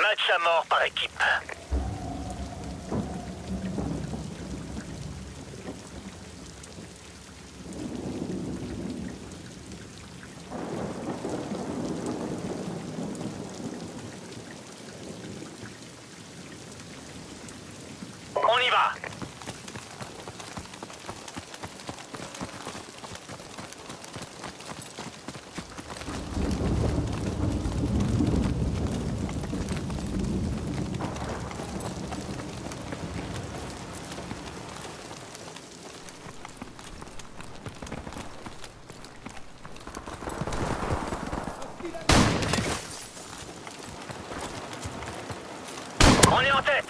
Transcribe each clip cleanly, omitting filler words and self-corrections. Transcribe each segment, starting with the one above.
Match à mort par équipe. On y va. On est en tête.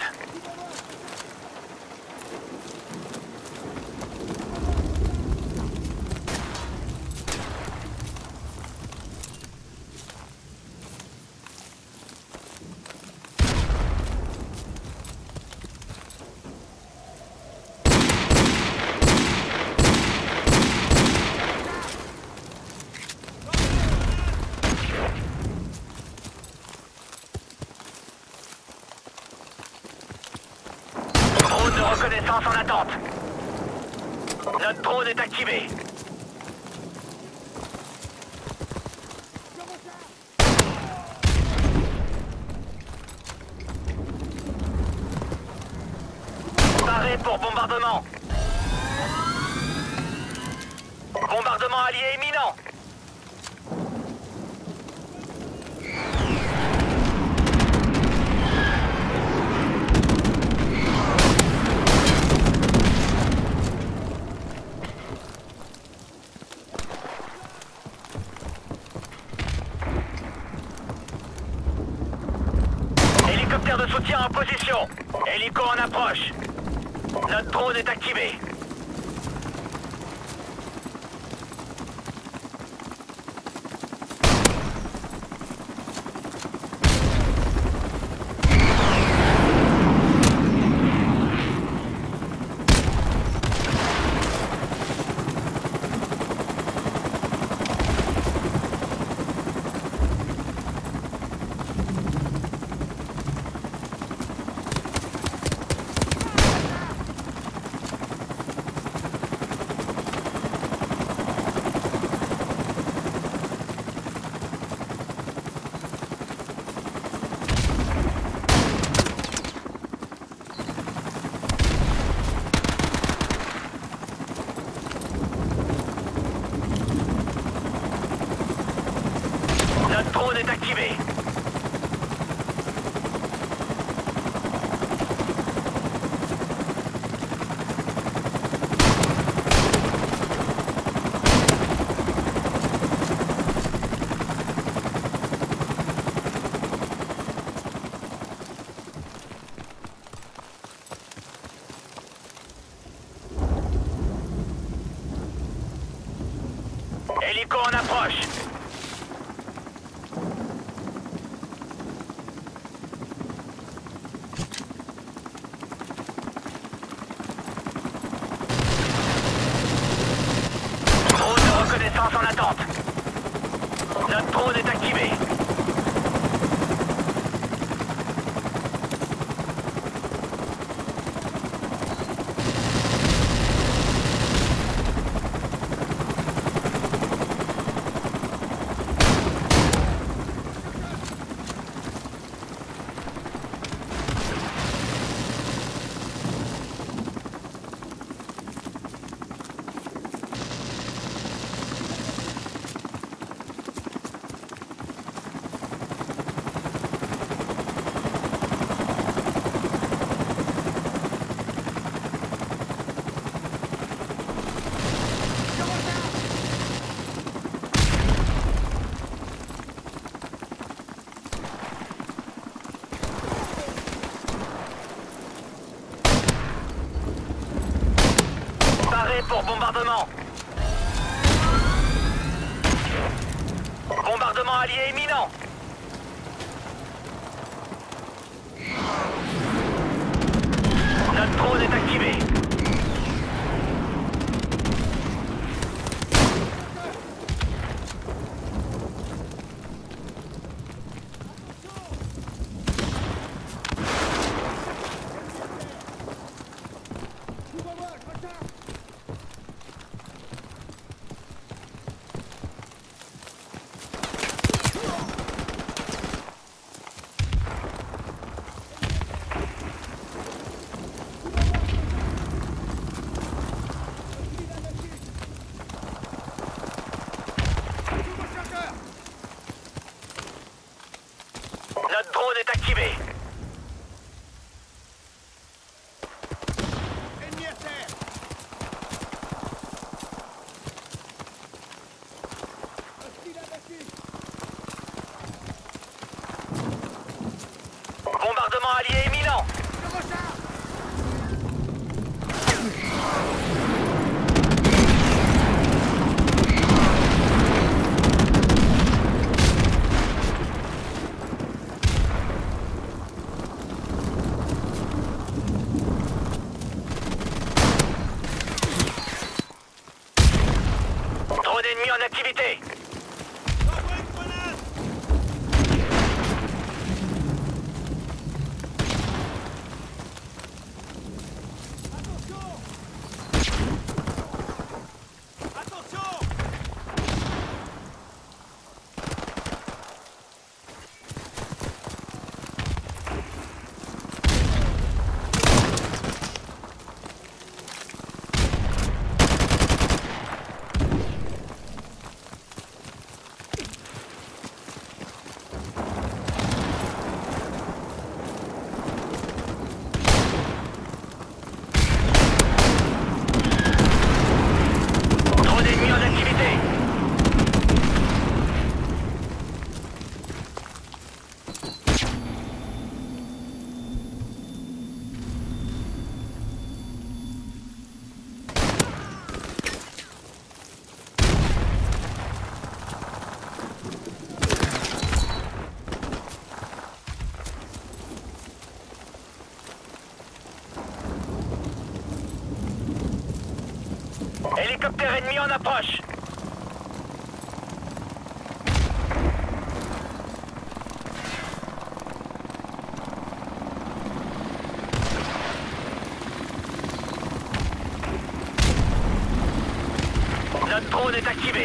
Drone de reconnaissance en attente. Notre drone est activé. Paré pour bombardement. Bombardement allié imminent. Hélicoptère de soutien en position. Hélico en approche. Notre drone est activé. Notre drone est activé. Hélico en approche. Drone de reconnaissance en attente. Notre drone est activé. Pour bombardement. Bombardement allié imminent. Notre drone est activé. Notre drone est activé. Ennemi à terre. Hostile abattu. Bombardement allié imminent. Je recharge. Drone ennemi en activité. J'envoie une grenade. Attention. Attention. Drone ennemi en activité. Hélicoptère ennemi en approche. Notre drone est activé.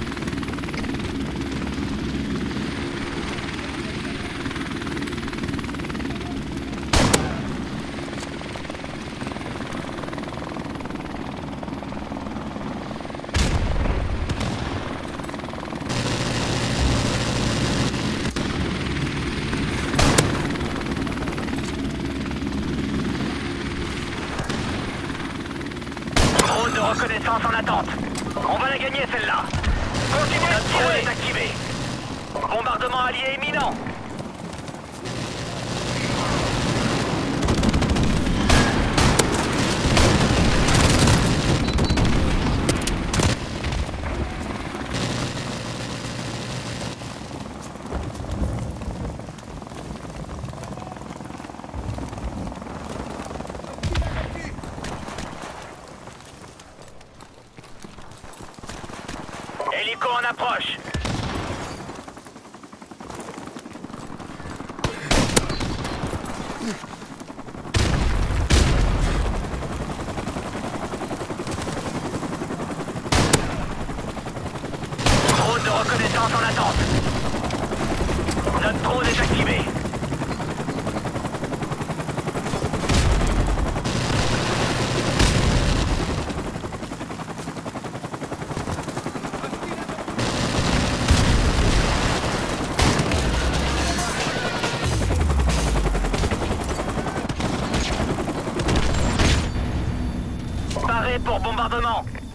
Drone de reconnaissance en attente. On va la gagner celle-là. Continuez, notre drone est activé. Bombardement allié imminent. Hélico en approche. Drone de reconnaissance en attente. Notre drone est activé. Paré pour bombardement.